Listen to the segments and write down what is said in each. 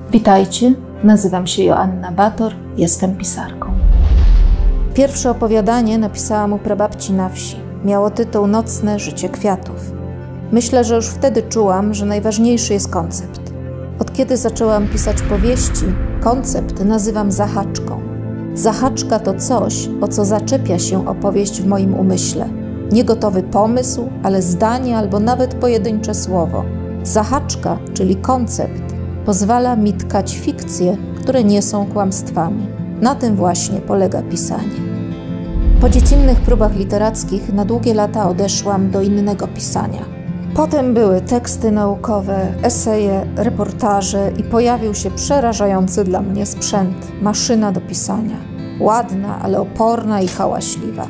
Witajcie, nazywam się Joanna Bator, jestem pisarką. Pierwsze opowiadanie napisałam u prababci na wsi. Miało tytuł Nocne życie kwiatów. Myślę, że już wtedy czułam, że najważniejszy jest koncept. Od kiedy zaczęłam pisać powieści, koncept nazywam zahaczką. Zahaczka to coś, o co zaczepia się opowieść w moim umyśle. Nie gotowy pomysł, ale zdanie albo nawet pojedyncze słowo. Zahaczka, czyli koncept, pozwala mi tkać fikcje, które nie są kłamstwami. Na tym właśnie polega pisanie. Po dziecinnych próbach literackich na długie lata odeszłam do innego pisania. Potem były teksty naukowe, eseje, reportaże i pojawił się przerażający dla mnie sprzęt, maszyna do pisania. Ładna, ale oporna i hałaśliwa.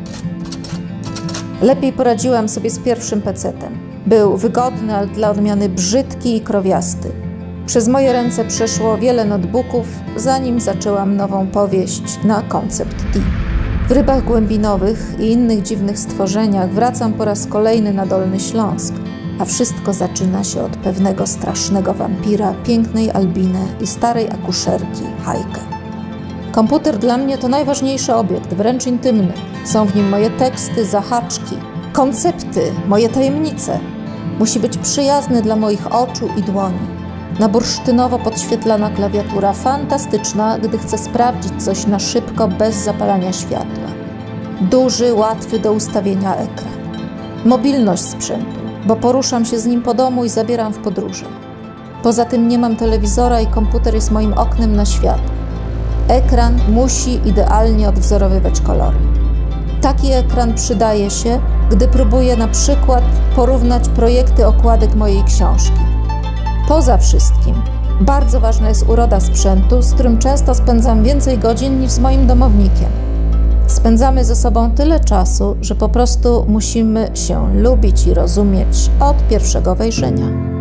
Lepiej poradziłam sobie z pierwszym pecetem. Był wygodny, ale dla odmiany brzydki i krowiasty. Przez moje ręce przeszło wiele notebooków, zanim zaczęłam nową powieść na koncept D. W Rybach Głębinowych i innych dziwnych stworzeniach wracam po raz kolejny na Dolny Śląsk, a wszystko zaczyna się od pewnego strasznego wampira, pięknej Albiny i starej akuszerki Hajkę. Komputer dla mnie to najważniejszy obiekt, wręcz intymny. Są w nim moje teksty, zahaczki, koncepty, moje tajemnice. Musi być przyjazny dla moich oczu i dłoni. Na bursztynowo podświetlana klawiatura, fantastyczna, gdy chcę sprawdzić coś na szybko, bez zapalania światła. Duży, łatwy do ustawienia ekran. Mobilność sprzętu, bo poruszam się z nim po domu i zabieram w podróże. Poza tym nie mam telewizora i komputer jest moim oknem na świat. Ekran musi idealnie odwzorowywać kolory. Taki ekran przydaje się, gdy próbuję na przykład porównać projekty okładek mojej książki. Poza wszystkim, bardzo ważna jest uroda sprzętu, z którym często spędzam więcej godzin niż z moim domownikiem. Spędzamy ze sobą tyle czasu, że po prostu musimy się lubić i rozumieć od pierwszego wejrzenia.